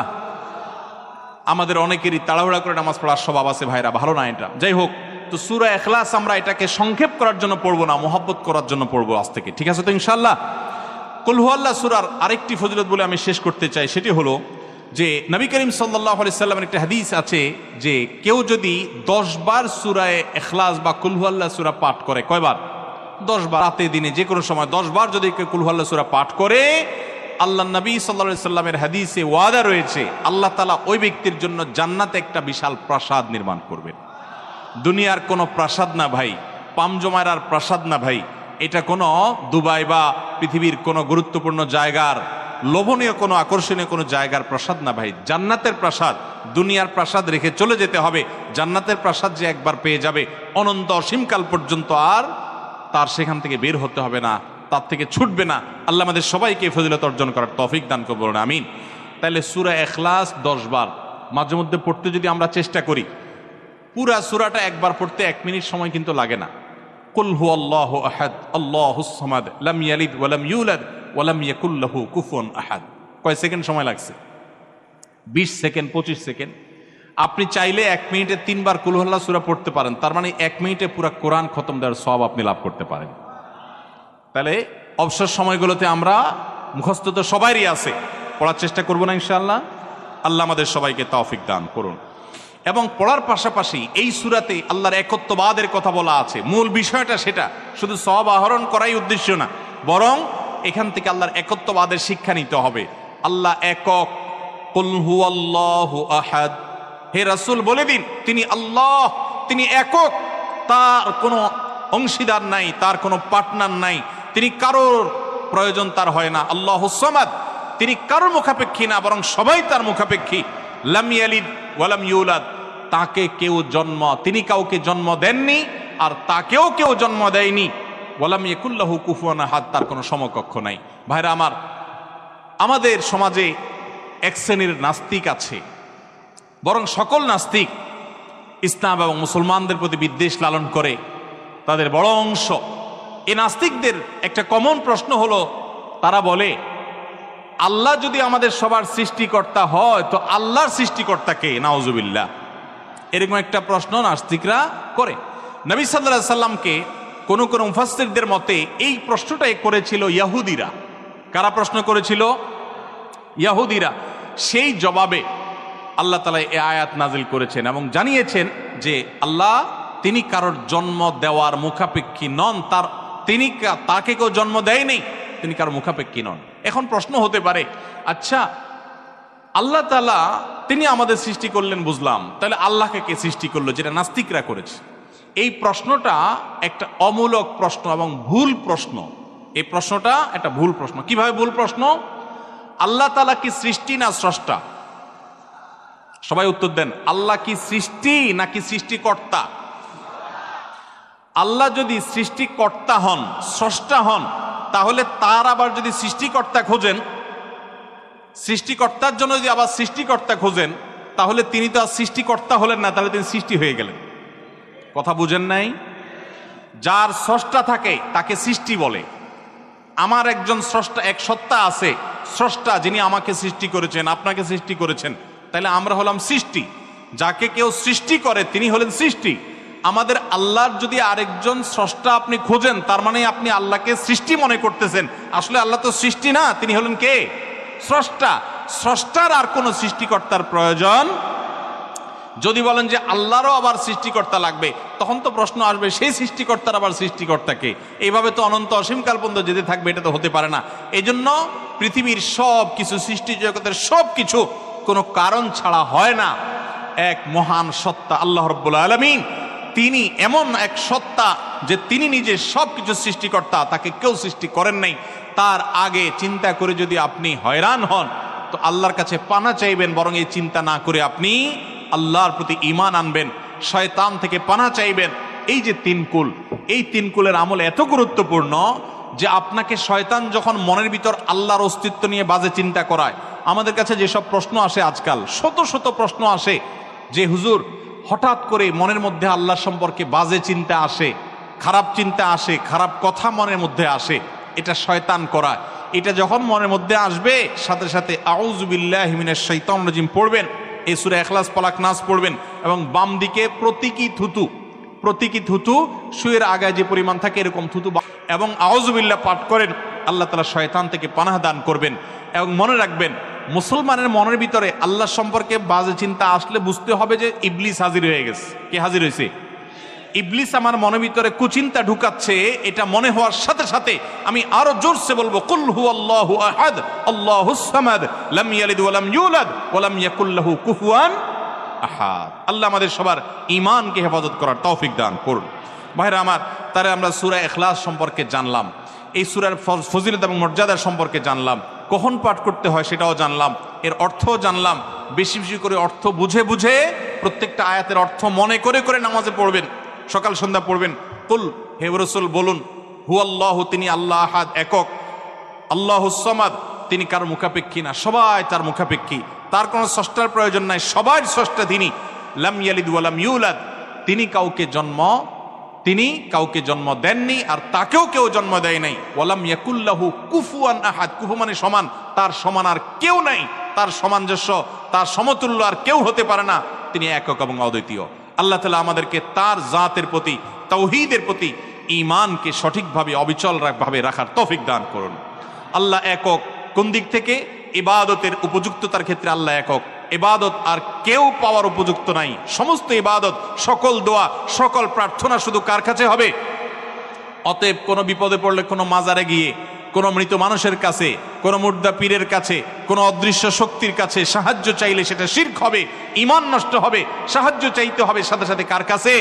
আমাদের অনেকেরই তাড়াহুড়া করে নামাজ পড়ার স্বভাব আছে ভাইরা, ভালো না এটা। যাই হোক, তো সূরা ইখলাস আমরা এটাকে সংক্ষেপ করার জন্য পড়বো না, মহব্বত করার জন্য পড়বো আজ থেকে, ঠিক আছে তো ইনশাল্লাহ। কুল হু আল্লাহ সূরার আরেকটি ফজিলত বলে আমি শেষ করতে চাই, সেটি হলো যে নবী করিম সাল্লাল্লাহু আলাইহি সাল্লামের একটা হাদিস আছে যে কেউ যদি দশ বার সূরা ইখলাস বা কুল হু আল্লাহ সূরা পাঠ করে, কয়বার? দশ বার। রাতে দিনে যে কোনো সময় দশ বার যদি কেউ কুল হু আল্লাহ সূরা পাঠ করে, আল্লাহ নবী সাল্লাল্লাহু আলাইহি সাল্লামের হাদিসে ওয়াদা রয়েছে আল্লাহ তাআলা ওই ব্যক্তির জন্য জান্নাতে একটা বিশাল প্রাসাদ নির্মাণ করবেন। দুনিয়ার কোনো প্রাসাদ না ভাই, পামজমারার প্রাসাদ না ভাই, এটা কোনো দুবাই বা পৃথিবীর কোনো গুরুত্বপূর্ণ জায়গার লোভনীয় কোনো আকর্ষণীয় কোনো জায়গার প্রাসাদ না ভাই, জান্নাতের প্রাসাদ। দুনিয়ার প্রাসাদ রেখে চলে যেতে হবে, জান্নাতের প্রাসাদ যে একবার পেয়ে যাবে অনন্ত অসীমকাল পর্যন্ত আর তার সেখান থেকে বের হতে হবে না, তার থেকে ছুটবে না। আল্লাহ আমাদের সবাইকে ফজিলত অর্জন করার তৌফিক দান করুন, বলুন আমিন। তাহলে সূরা ইখলাস দশ বার মাঝে মধ্যে পড়তে যদি আমরা চেষ্টা করি, পুরা সূরাটা একবার পড়তে এক মিনিট সময় কিন্তু লাগে না। কুল হু আল্লাহু আহাদ আল্লাহুস সামাদ লাম ইয়ালিদ ওয়া লাম ইউলাদ ওয়া লাম ইয়াকুল লাহু কুফুয়ান আহাদ। কয় সেকেন্ড সময় লাগছে? বিশ সেকেন্ড, পঁচিশ সেকেন্ড। আপনি চাইলে এক মিনিটে তিনবার কুল হু আল্লাহ সূরা পড়তে পারেন, তার মানে এক মিনিটে পুরা কোরআন খতম দেওয়ার সওয়াব আপনি লাভ করতে পারেন। তাহলে অবসর সময়গুলোতে আমরা মুখস্থ তো সবারই আছে, পড়ার চেষ্টা করবো না ইনশাআল্লাহ। আল্লাহ আমাদের সবাইকে তৌফিক দান করুন। এবং পড়ার পাশাপাশি এই সূরাতে আল্লাহর একত্ববাদের কথা বলা আছে, মূল বিষয়টা সেটা, শুধু সওয়াব আহরণ করাই উদ্দেশ্য না, বরং এখান থেকে আল্লাহর একত্ববাদের শিক্ষা নিতে হবে। আল্লাহ একক, কুল হু আল্লাহু আহাদ, হে রাসূল বলে দিন তিনি আল্লাহ, তিনি একক, তার কোনো অংশীদার নাই, তার কোনো পার্টনার নাই, তিনি কারোর প্রয়োজন তার হয় না। আল্লাহুস সামাদ, তিনি কারোর মুখাপেক্ষী না, বরং সবাই তার মুখাপেক্ষী। লাম ইয়ালিদ ওয়া লাম ইউলাদ, তাকে কেউ জন্ম, তিনি কাউকে জন্ম দেননি আর তাকেও কেউ জন্ম দেয়নি। ওয়া লাম ইয়াকুল লাহু কুফুয়ান আহাদ, তার কোনো সমকক্ষ নাই। ভাইরা আমার, আমাদের সমাজে এক শ্রেণীর নাস্তিক আছে, বরং সকল নাস্তিক ইসলাম এবং মুসলমানদের প্রতি বিদ্বেষ লালন করে, তাদের বড় অংশ। এই নাস্তিকদের একটা কমন প্রশ্ন হলো, তারা বলে আল্লাহ যদি আমাদের সবার সৃষ্টিকর্তা হয় তো আল্লাহর সৃষ্টিকর্তা কে? নাউজুবিল্লাহ। এরকম একটা প্রশ্ন নাস্তিকরা করে। নবী সাল্লাল্লাহু আলাইহি সাল্লামকে কোন কোন মুফাসসিরদের মতে এই প্রশ্নটাই করেছিল ইহুদিরা। কারা প্রশ্ন করেছিল? ইহুদিরা। সেই জবাবে আল্লাহ তাআলা এই আয়াত নাজিল করেছেন এবং জানিয়েছেন যে আল্লাহ তিনি কারোর জন্ম দেওয়ার মুখাপেক্ষী নন, তার তিনি তাকে কেউ জন্ম দেয় নেই, তিনি কারোর মুখাপেক্ষী নন। এখন প্রশ্ন হতে পারে, আচ্ছা আল্লাহ তাআলা তিনি আমাদের সৃষ্টি করলেন বুঝলাম, তাহলে আল্লাহকে কে সৃষ্টি করলো, যেটা নাস্তিকরা করেছে? এই প্রশ্নটা একটা অমূলক প্রশ্ন এবং ভুল প্রশ্ন। এই প্রশ্নটা একটা ভুল প্রশ্ন। কিভাবে ভুল প্রশ্ন? আল্লাহ তাআলা কি সৃষ্টি না স্রষ্টা? সবাই উত্তর দেন। আল্লাহ কি সৃষ্টি নাকি সৃষ্টিকর্তা? আল্লাহ যদি সৃষ্টিকর্তা হন, স্রষ্টা হন, তাহলে তার আবার যদি সৃষ্টিকর্তা খোঁজেন, সৃষ্টিকর্তার জন্য যদি আবার সৃষ্টিকর্তা খোঁজেন, তাহলে তিনি তো আর সৃষ্টিকর্তা হলেন না, তাহলে তিনি সৃষ্টি হয়ে গেলেন। কথা বুঝেন নাই? যার স্রষ্টা থাকে তাকে সৃষ্টি বলে। আমার একজন স্রষ্টা, এক সত্তা আছে, স্রষ্টা, যিনি আমাকে সৃষ্টি করেছেন, আপনাকে সৃষ্টি করেছেন, তাহলে আমরা হলাম সৃষ্টি। যাকে কেউ সৃষ্টি করে তিনি হলেন সৃষ্টি। আমাদের আল্লাহর যদি আরেকজন স্রষ্টা আপনি খোঁজেন, তার মানে আপনি আল্লাহকে সৃষ্টি মনে করতেছেন। আসলে আল্লাহ তো সৃষ্টি না, তিনি হলেন কে? স্রষ্টা। স্রষ্টার আর কোন সৃষ্টিকর্তার প্রয়োজন। যদি বলেন যে আল্লাহরও আবার সৃষ্টিকর্তা লাগবে, তখন তো প্রশ্ন আসবে সেই সৃষ্টিকর্তার আবার সৃষ্টিকর্তাকে। এইভাবে তো অনন্ত অসীমকাল পর্যন্ত যেতে থাকবে, এটা তো হতে পারে না। এই জন্য পৃথিবীর সব কিছু, সৃষ্টি জগতের সব কিছু কোনো কারণ ছাড়া হয় না। এক মহান সত্তা আল্লাহ রাব্বুল আলামিন, তিনি এমন এক সত্তা যে তিনি নিজে সব কিছু সৃষ্টিকর্তা, তাকে কেউ সৃষ্টি করেন নাই। তার আগে চিন্তা করে যদি আপনি হয়রান হন, তো আল্লাহর কাছে পানা চাইবেন, বরং এই চিন্তা না করে আপনি আল্লাহর প্রতি ঈমান আনবেন, শয়তান থেকে পানা চাইবেন। এই যে তিন কুল, এই তিন কুলের আমল এত গুরুত্বপূর্ণ যে আপনাকে শয়তান যখন মনের ভিতর আল্লাহর অস্তিত্ব নিয়ে বাজে চিন্তা করায়, আমাদের কাছে যেসব প্রশ্ন আসে আজকাল, শত শত প্রশ্ন আসে যে হুজুর হঠাৎ করে মনের মধ্যে আল্লাহ সম্পর্কে বাজে চিন্তা আসে, খারাপ চিন্তা আসে, খারাপ কথা মনের মধ্যে আসে, এটা শয়তান করা। এটা যখন মনের মধ্যে আসবে, সাথে সাথে আউযু বিল্লাহি মিনাশ শাইতানির রাজিম পড়বেন, এই সূরা ইখলাস, ফালাক, নাস পড়বেন, এবং বাম দিকে প্রতীকী থুতু, প্রতীকী থুতু শুয়ের আগায় যে পরিমাণ থাকে এরকম থুতু, এবং আউযু বিল্লাহ পাঠ করেন, আল্লাহ তাআলা শয়তান থেকে পানাহ দান করবেন। এবং মনে রাখবেন, মুসলমানের মনের ভিতরে আল্লাহ সম্পর্কে বাজে চিন্তা আসলে বুঝতে হবে যে ইবলিস হাজির হয়ে গেছে। কে হাজির হয়েছে? ইবলিস আমার মনের ভিতরে কুচিন্তা ঢুকাচ্ছে। এটা মনে হওয়ার সাথে সাথে আমি আরো জোরসে বলবো, কুল হুয়াল্লাহু আহাদ আল্লাহুস সামাদ লাম ইয়ালিদ ওয়া লাম ইউলাদ ওয়া লাম ইয়াকুল লাহু কুফুয়ান আহাদ। আল্লাহ আমাদের সবার ঈমানকে হেফাজত করার তৌফিক দান করুন। ভাইরা আমার, তারে আমরা সূরা ইখলাস সম্পর্কে জানলাম, এই সূরার ফজিলত এবং মর্যাদা সম্পর্কে জানলাম, কখন পাঠ করতে হয় সেটাও জানলাম, এর অর্থও জানলাম। বেশি বেশি করে অর্থ বুঝে বুঝে প্রত্যেকটা আয়াতের অর্থ মনে করে করে নামাজে পড়বেন, সকাল সন্ধ্যা পড়বেন। কুল, হে রাসূল বলুন, হুয়াল্লাহু, তিনি আল্লাহ আহাদ, একক, আল্লাহুস সামাদ, তিনি কারো মুখাপেক্ষী না, সবাই তার মুখাপেক্ষী, তার কোনো স্রষ্টার প্রয়োজন নাই, সবার স্রষ্টা তিনি। লাম ইয়ালিদ ওয়া লাম ইউলাদ, তিনি কাউকে জন্ম তিনি কাউকে জন্ম দেননি, আর তাকেও কেউ জন্ম দেয় নাই। ওয়া লাম ইয়াকুল লাহু কুফুয়ান আহাদ, কুফু মানে সমান, তার সমান আর কেউ নাই, তার সামঞ্জস্য, তার সমতুল্য আর কেউ হতে পারে না। তিনি একক এবং অদ্বিতীয়। আল্লাহ তাআলা আমাদেরকে তার জাতের প্রতি, তাওহীদের প্রতি ঈমানকে সঠিকভাবে অবিচল ভাবে রাখার তৌফিক দান করুন। আল্লাহ একক কোন দিক থেকে? ইবাদতের উপযুক্ততার ক্ষেত্রে আল্লাহ একক। ইবাদত আর কেউ পাওয়ার উপযুক্ত নাই। সমস্ত ইবাদত, সকল দোয়া, সকল প্রার্থনা শুধু কার কাছে হবে? অতএব কোনো বিপদে পড়লে কোনো মাজারে গিয়ে, কোনো মৃত মানুষের কাছে, কোনো মুর্দা পীরের কাছে, কোনো অদৃশ্য শক্তির কাছে সাহায্য চাইলে সেটা শিরক হবে, ঈমান নষ্ট হবে। সাহায্য চাইতে হবে সাথে সাথে কার কাছে?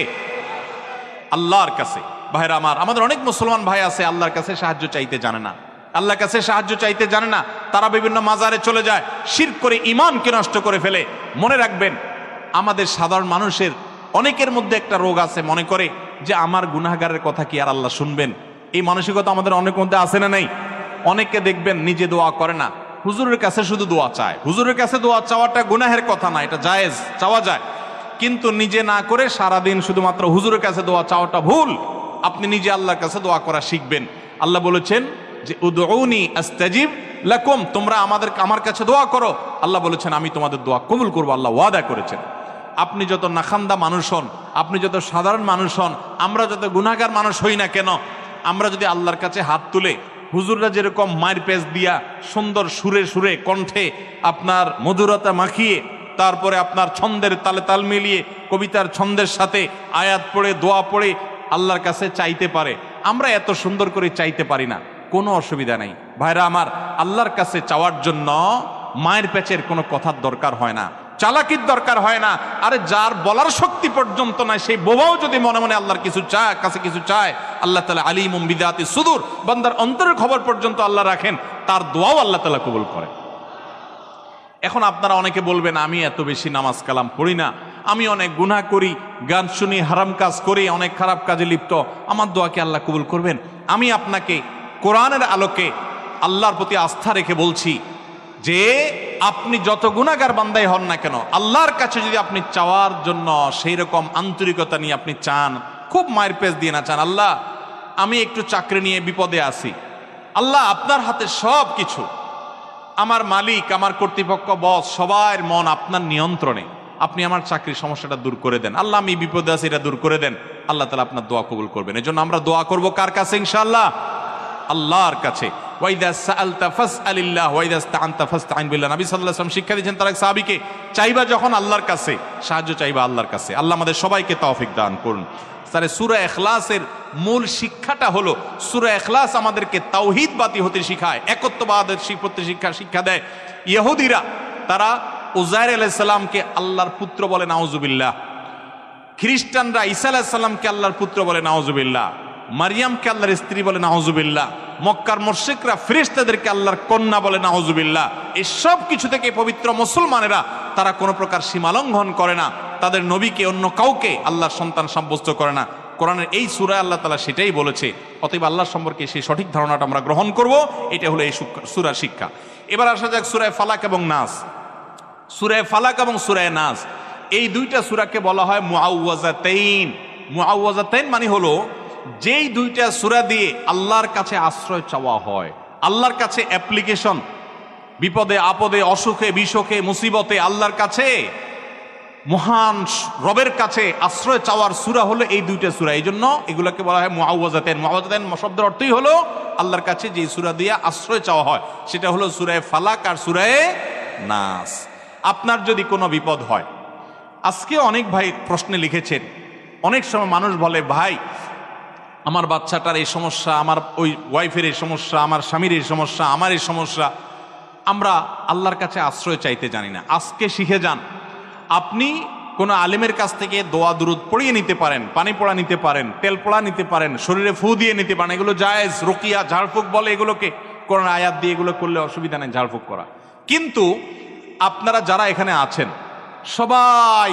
আল্লাহর কাছে। ভাইরা আমার, আমাদের অনেক মুসলমান ভাই আছে আল্লাহর কাছে সাহায্য চাইতে জানে না, আল্লাহর কাছে সাহায্য চাইতে জানে না, তারা বিভিন্ন মাজারে চলে যায়, শিরক করে ঈমানকে নষ্ট করে ফেলে। মনে রাখবেন, আমাদের সাধারণ মানুষের অনেকের মধ্যে একটা রোগ আছে, মনে করে যে আমার গুনাহগারের কথা কি আর আল্লাহ শুনবেন? এই মানসিকতা আমাদের অনেক মধ্যে আছে না নাই? অনেককে দেখবেন নিজে দোয়া করে না, হুজুরের কাছে শুধু দোয়া চায়। হুজুরের কাছে দোয়া চাওয়াটা গুনাহের কথা না, এটা জায়েজ, চাওয়া যায়, কিন্তু নিজে না করে সারাদিন শুধুমাত্র হুজুরের কাছে দোয়া চাওয়াটা ভুল। আপনি নিজে আল্লাহর কাছে দোয়া করা শিখবেন। আল্লাহ বলেছেন যে উদউনি আস্তাজিব লাকুম, তোমরা আমাদের আমার কাছে দোয়া করো। আল্লাহ বলেছেন আমি তোমাদের দোয়া কবুল করবো, আল্লাহ ওয়াদা করেছেন। আপনি যত নাখান্দা মানুষ হন, আপনি যত সাধারণ মানুষ হন, আমরা যত গুনাহগার মানুষ হই না কেন, আমরা যদি আল্লাহর কাছে হাত তুলে, হুজুররা যেরকম মায়ের পেজ দিয়া সুন্দর সুরে সুরে কণ্ঠে আপনার মধুরতা মাখিয়ে, তারপরে আপনার ছন্দের তালে তাল মিলিয়ে কবিতার ছন্দের সাথে আয়াত পড়ে দোয়া পড়ে আল্লাহর কাছে চাইতে পারে, আমরা এত সুন্দর করে চাইতে পারি না, কোনো অসুবিধা নেই। ভাইরা আমার, আল্লাহর কাছে চাওয়ার জন্য মায়ের পেচের কোনো কথার দরকার হয় না, চালাকির দরকার হয় না। আরে যার বলার শক্তি পর্যন্ত নাই, সেই বোবাও যদি মনে মনে আল্লাহর কিছু চায়, কাছে কিছু চায়, আল্লাহ তাআলা আলিমুম বিদাতি সুদূর, বান্দার অন্তরের খবর পর্যন্ত আল্লাহ রাখেন, তার দোয়াও আল্লাহ তাআলা কবুল করেন। এখন আপনারা অনেকে বলবেন আমি এত বেশি নামাজ কালাম পড়ি না, আমি অনেক গুনাহ করি, গান শুনি, হারাম কাজ করি, অনেক খারাপ কাজে লিপ্ত, আমার দোয়াকে আল্লাহ কবুল করবেন? আমি আপনাকে কোরআনের আলোকে আল্লাহর প্রতি আস্থা রেখে বলছি যে আপনি যত গুনাহগার বান্দাই হন না কেন, আল্লাহর কাছে যদি আপনি চাওয়ার জন্য সেই রকম আন্তরিকতা নিয়ে আপনি চান, খুব মায়ের পেজ দিয়ে না চান, আল্লাহ আমি একটু চাকরি নিয়ে বিপদে আছি, আল্লাহ আপনার হাতে সব কিছু, আমার মালিক, আমার কর্তৃপক্ষ, বস, সবার মন আপনার নিয়ন্ত্রণে, আপনি আমার চাকরির সমস্যাটা দূর করে দেন, আল্লাহ আমি বিপদে আছি, এটা দূর করে দেন, আল্লাহ তাআলা আপনার দোয়া কবুল করবেন। এজন্য আমরা দোয়া করব কার কাছে? ইনশাআল্লাহ আল্লাহর কাছে। ওয়াইদা সাআলতা ফাসআলিল্লাহ ওয়াইদা ইসতাআনতা ফাসতাইন বিল্লাহ। নবী সাল্লাল্লাহু আলাইহি ওয়াসাল্লাম শিক্ষা দিয়েছেন তার এক সাহাবীকে, চাইবা যখন আল্লাহর কাছে, সাহায্য চাইবা আল্লাহর কাছে। আল্লাহ আমাদের সবাইকে তৌফিক দান করুন। তাহলে সূরা ইখলাসের মূল শিক্ষাটা হলো, সূরা ইখলাস আমাদেরকে তাওহীদবাদী হতে শিখায়, একত্ববাদের প্রতি শিক্ষা শিক্ষা দেয়। ইহুদিরা তারা উযায়ের আলাইহিস সালামকে আল্লাহর পুত্র বলে, নাউজুবিল্লাহ। খ্রিস্টানরা ঈসা আলাইহিস সালামকে আল্লাহর পুত্র বলে, নাউজুবিল্লাহ। মারিয়ামকে আল্লাহর স্ত্রী বলে, নাউজুবিল্লাহ। মক্কার মুশরিকরা ফেরেশতাদেরকে আল্লাহর কন্যা বলে, নাউজুবিল্লাহ। এই সব কিছু থেকে পবিত্র মুসলমানেরা তারা কোনো প্রকার সীমালঙ্ঘন করে না, তাদের নবীকে অন্য কাউকে আল্লাহর সন্তান সাব্যস্ত করে না। কোরআনের এই সূরায় আল্লাহ তাআলা সেটাই বলেছে। অতএব আল্লাহ সম্পর্কে সেই সঠিক ধারণাটা আমরা গ্রহণ করব, এটা হলো এই সূরার শিক্ষা। এবার আসা যাক সূরায়ে ফালাক এবং নাস। সূরায়ে ফালাক এবং সূরায়ে নাস এই দুইটা সূরাকে বলা হয় মুআউযাতাইন। মুআউযাতাইন মানে হলো যেই দুইটা সূরা দিয়ে আল্লাহর কাছে আশ্রয় চাওয়া হয়, আল্লাহর কাছে অ্যাপ্লিকেশন, বিপদে আপদে, অসুখে বিসুখে মুসিবতে আল্লাহর কাছে, মহান রবের কাছে আশ্রয় চাওয়ার সূরা হলো এই দুইটা সূরা। এই জন্য এগুলোকে বলা হয় মুআউযাতাইন। মুআউযাতাইন শব্দের অর্থই হলো আল্লাহর কাছে যে সূরা দিয়ে আশ্রয় চাওয়া হয়, সেটা হলো সূরায়ে ফালাক আর সূরায়ে নাস। আপনার যদি কোনো বিপদ হয়, আজকে অনেক ভাই প্রশ্নে লিখেছেন, অনেক সময় মানুষ বলে, ভাই আমার বাচ্চাটার এই সমস্যা, আমার ওই ওয়াইফের এই সমস্যা, আমার স্বামীর এই সমস্যা, আমার এই সমস্যা, আমরা আল্লাহর কাছে আশ্রয় চাইতে জানি না। আজকে শিখে যান। আপনি কোনো আলেমের কাছ থেকে দোয়া দুরুদ পড়িয়ে নিতে পারেন, পানি পড়া নিতে পারেন, তেল পড়া নিতে পারেন, শরীরে ফু দিয়ে নিতে পারেন, এগুলো জায়েজ। রুকিয়া, ঝাড়ফুঁক বলে এগুলোকে, কোরআন আয়াত দিয়ে এগুলো করলে অসুবিধা নেই ঝাড়ফুঁক করা। কিন্তু আপনারা যারা এখানে আছেন সবাই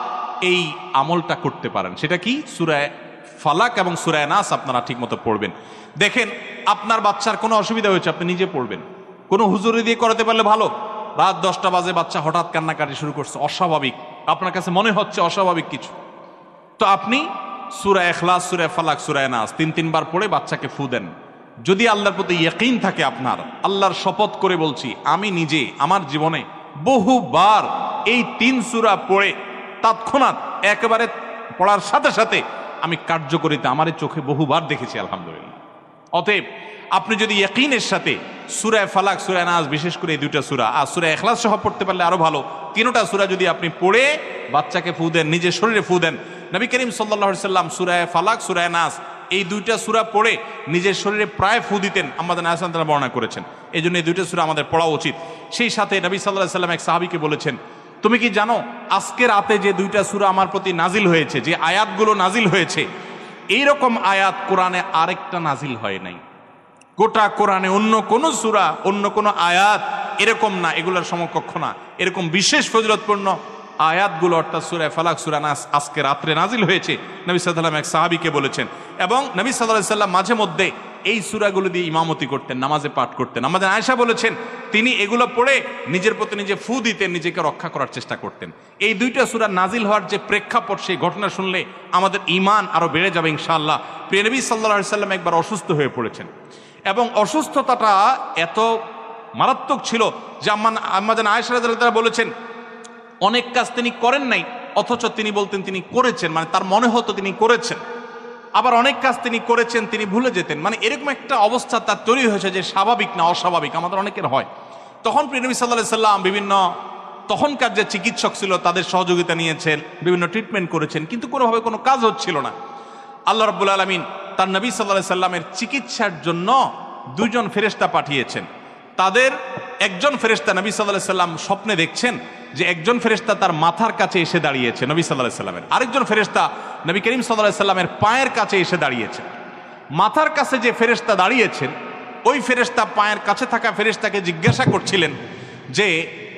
এই আমলটা করতে পারেন। সেটা কি? সূরায়ে ফালাক এবং সূরায়ে নাস আপনারা ঠিক মতো পড়বেন। দেখেন আপনার বাচ্চার কোনো অসুবিধা হয়েছে, আপনি নিজে পড়বেন। কোনো হুজুরি দিয়ে করাতে পারলে ভালো। রাত দশটা বাজে বাচ্চা হঠাৎ কান্নাকাটি শুরু করছে, অস্বাভাবিক, আপনার কাছে মনে হচ্ছে অস্বাভাবিক কিছু, তো আপনি সূরা ইখলাস, সূরা ফালাক, সূরায়ে নাস তিন তিনবার পড়ে বাচ্চাকে ফু দেন। যদি আল্লাহর প্রতি ইয়াকিন থাকে আপনার, আল্লাহর শপথ করে বলছি, আমি নিজে আমার জীবনে বহুবার এই তিন সূরা পড়ে তৎক্ষণাৎ একেবারে পড়ার সাথে সাথে আমি কার্যকরিতা আমার চোখে বহুবার দেখেছি, আলহামদুলিল্লাহ। অতএব আপনি যদি ইয়াকিনের সাথে সূরায়ে ফালাক, সূরায়ে নাস, বিশেষ করে এই দুইটা সূরা আর সূরা ইখলাস সহ পড়তে পারলে আরো ভালো। তিনটা সূরা যদি আপনি পড়ে বাচ্চাকে ফু দেন, নিজের শরীরে ফু দেন। নবী করিম সাল্লাল্লাহু আলাইহি সাল্লাম সূরায়ে ফালাক, সূরায়ে নাস এই দুইটা সূরা পড়ে নিজের শরীরে প্রায় ফু দিতেন, আমাদের নবী সাল্লাল্লাহু আলাইহি ওয়াসাল্লাম বর্ণনা করেছেন। এই জন্য এই দুইটা সূরা আমাদের পড়া উচিত। সেই সাথে নবী সাল্লাল্লাহু আলাইহি সাল্লাম এক সাহাবীকে বলেছেন, তুমি কি জানো আজকে রাতে যে দুইটা সূরা আমার প্রতি নাজিল হয়েছে, যে আয়াতগুলো নাজিল হয়েছে, এইরকম আয়াত কোরআনে আরেকটা নাজিল হয় নাই। গোটা কোরআনে অন্য কোন সূরা, অন্য কোন আয়াত এরকম না, এগুলোর সমকক্ষ না। এরকম বিশেষ ফজিলতপূর্ণ আয়াতগুলো অর্থাৎ সূরা ফালাক, সূরা নাস আজকে রাত্রে নাজিল হয়েছে, নবী সাল্লাল্লাহু আলাইহি ওয়াসাল্লাম এক সাহাবীকে বলেছেন। এবং নবী সাল্লাল্লাহু আলাইহি ওয়াসাল্লাম মাঝে মধ্যে এই সূরাগুলো দিয়ে ইমামতি করতেন, নামাজে পাঠ করতেন। আমাদের আয়েশা বলেছেন তিনি এগুলো পড়ে নিজের প্রতি নিজে ফু দিতেন, নিজেকে রক্ষা করার চেষ্টা করতেন। এই দুইটা সূরা নাজিল হওয়ার যে প্রেক্ষাপট, সেই ঘটনা শুনলে আমাদের ঈমান আরো বেড়ে যাবে ইনশাআল্লাহ। প্রিয় নবী সাল্লাল্লাহু আলাইহি ওয়াসাল্লাম একবার অসুস্থ হয়ে পড়েছেন এবং অসুস্থতাটা এত মারাত্মক ছিল যে আমাদের আয়েশা রাদিয়াল্লাহু তাআলা বলেছেন অনেক কাজ তিনি করেন নাই, অথচ তিনি বলতেন তিনি করেছেন, মানে তার মনে হতো তিনি করেছেন। আবার অনেক কাজ তিনি করেছেন, তিনি ভুলে যেতেন, মানে এরকম একটা অবস্থা তার তৈরি হয়েছে যে স্বাভাবিক না অস্বাভাবিক, আমাদের অনেকের হয়। তখন প্রিয় নবী সাল্লাল্লাহু আলাইহি সাল্লাম বিভিন্ন তখনকার যে চিকিৎসক ছিল তাদের সহযোগিতা নিয়েছেন, বিভিন্ন ট্রিটমেন্ট করেছেন, কিন্তু কোনোভাবে কোনো কাজ হচ্ছিল না। আল্লাহ রাব্বুল আলামিন তার নবী সাল্লাল্লাহু আলাইহি সাল্লামের চিকিৎসার জন্য দুইজন ফেরেশতা পাঠিয়েছেন। তাদের একজন ফেরেশতা নবী সাল্লাল্লাহু আলাইহি সাল্লাম স্বপ্নে দেখছেন যে একজন ফেরেশতা তার মাথার কাছে এসে দাঁড়িয়েছে নবী সাল্লাল্লাহু আলাইহি সাল্লামের, আরেকজন ফেরেশতা নবী করিম সাল্লাল্লাহু আলাইহি সাল্লামের পায়ের কাছে এসে দাঁড়িয়েছে। মাথার কাছে যে ফেরেশতা দাঁড়িয়েছেন ওই ফেরেশতা পায়ের কাছে থাকা ফেরেশতাকে জিজ্ঞাসা করছিলেন যে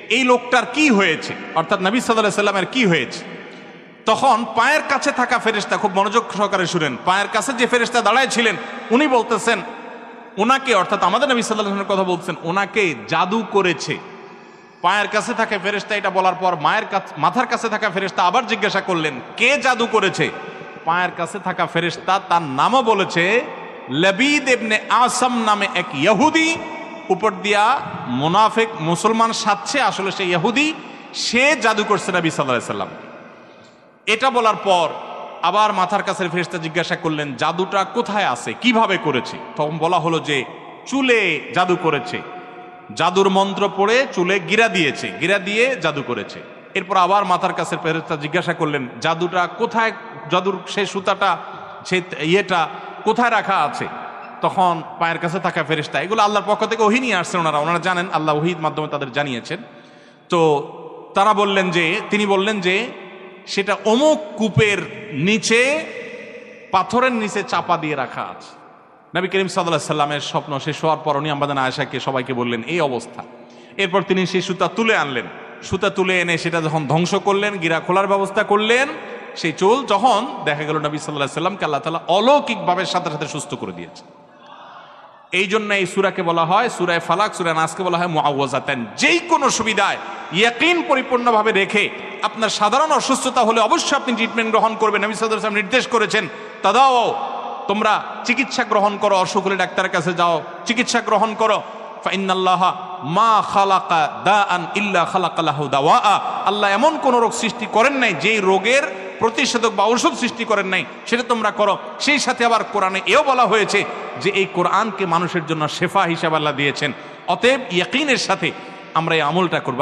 এই লোকটার কি হয়েছে, অর্থাৎ নবী সাল্লাল্লাহু আলাইহি সাল্লামের কি হয়েছে। তখন পায়ের কাছে থাকা ফেরেশতা, খুব মনোযোগ সহকারে শুনেন, পায়ের কাছে যে ফেরেশতা দাঁড়ায় ছিলেন উনি বলতেছেন ওনাকে, অর্থাৎ আমাদের নবী সাল্লাল্লাহু আলাইহি ওয়াসাল্লামের কথা বলছেন, ওনাকে জাদু করেছে। পায়ের কাছে থাকা ফেরেশতা এটা বলার পর মায়ের কাছে মাথার কাছে থাকা ফেরেশতা আবার জিজ্ঞাসা করলেন কে জাদু করেছে। পায়ের কাছে থাকা ফেরেশতা তার নামও বলেছে, লবিদ ইবনে আসাম নামে এক ইহুদি, উপর দিয়া মুনাফিক মুসলমান সাজছে, আসলে সে ইহুদি, সে জাদু করছে নবী সাল্লাল্লাহু আলাইহি ওয়াসাল্লাম। এটা বলার পর আবার মাথার কাছে ফেরেশতা জিজ্ঞাসা করলেন জাদুটা কোথায় আছে, কিভাবে করেছে। তখন বলা হলো যে চুলে জাদু করেছে, জাদুর মন্ত্র পড়ে চুলে গিরা দিয়েছে, গিরা দিয়ে জাদু করেছে। এরপর আবার মাথার কাছে ফেরেশতা জিজ্ঞাসা করলেন জাদুটা কোথায়, জাদুর সেই সুতাটা, সেই ইয়েটা কোথায় রাখা আছে। তখন পায়ের কাছে থাকা ফেরেশতা, এগুলো আল্লাহর পক্ষ থেকে ওহী নিয়ে আসছেন, ওনারা ওনারা জানেন, আল্লাহ ওহীর মাধ্যমে তাদের জানিয়েছেন। তো তারা বললেন যে, তিনি বললেন যে সেটা অমুক কূপের নিচে, পাথরের নিচে চাপা দিয়ে রাখা আছে। নবী করিম সাল্লাল্লাহু আলাইহি সাল্লামের স্বপ্ন শেষ হওয়ার পর উনি আম্মা আয়েশাকে সবাইকে বললেন এই অবস্থা। এরপর তিনি সেই সুতা তুলে আনলেন, সুতা তুলে এনে সেটা যখন ধ্বংস করলেন, গিরা খোলার ব্যবস্থা করলেন, সেই চুল যখন দেখা গেল নবী সাল্লাল্লাহু আলাইহি সাল্লামকে আল্লাহ তাআলা অলৌকিকভাবে সাথে সাথে সুস্থ করে দিয়েছে। এই জন্য এই সূরাকে বলা হয় সূরা ফালাক, সূরা নাসকে বলা হয় মুআওয়াযাতান। যেই কোনো সুবিধায় ইয়াকিন পরিপূর্ণভাবে রেখে, আপনার সাধারণ অসুস্থতা হলে অবশ্যই আপনি ট্রিটমেন্ট গ্রহণ করবেন। নবী সাল্লাল্লাহু আলাইহি ওয়াসাল্লাম নির্দেশ করেছেন তাদাও, তোমরা চিকিৎসা গ্রহণ করো, অসুখ হলে ডাক্তারের কাছে যাও, চিকিৎসা গ্রহণ করো। ফাইন্নাল্লাহা মা খালাকা দাআন ইল্লা খালাকা লাহু দাওয়া। আল্লাহ এমন কোন রোগ সৃষ্টি করেন নাই যেই রোগের প্রতিষেধক বা ঔষধ সৃষ্টি করেন নাই, সেটা তোমরা করো। সেই সাথে আবার কোরআনে এও বলা হয়েছে যে এই কোরআনকে মানুষের জন্য শেফা হিসাবে আল্লাহ দিয়েছেন। অতএব ইয়াকিনের সাথে আমরা এই আমলটা করব।